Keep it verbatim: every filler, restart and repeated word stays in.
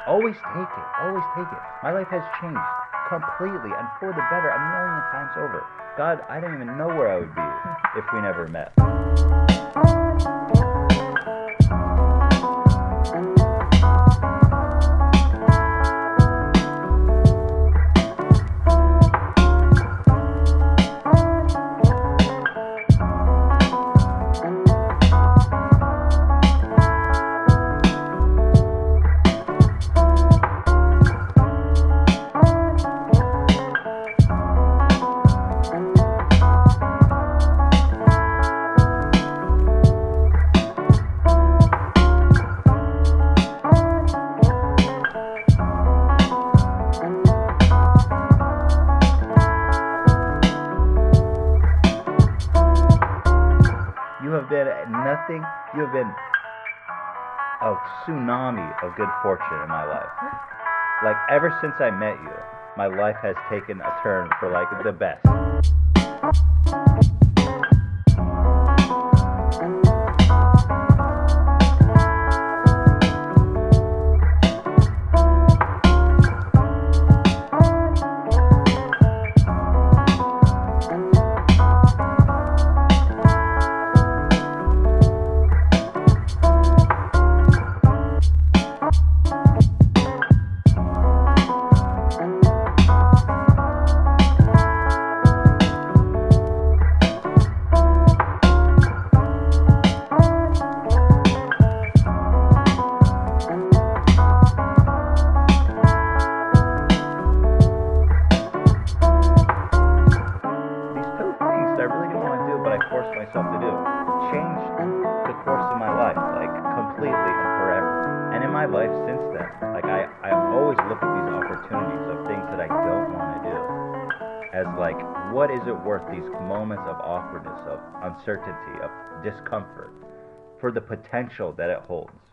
Always take it. Always take it. My life has changed completely and for the better a million times over. God, I don't even know where I would be if we never met. You have been nothing, you have been a tsunami of good fortune in my life. Like, ever since I met you, my life has taken a turn for, like, the best. Forced myself to do changed the course of my life, like, completely and forever. And in my life since then, like, I, I always look at these opportunities of things that I don't want to do as, like, what is it worth these moments of awkwardness, of uncertainty, of discomfort, for the potential that it holds.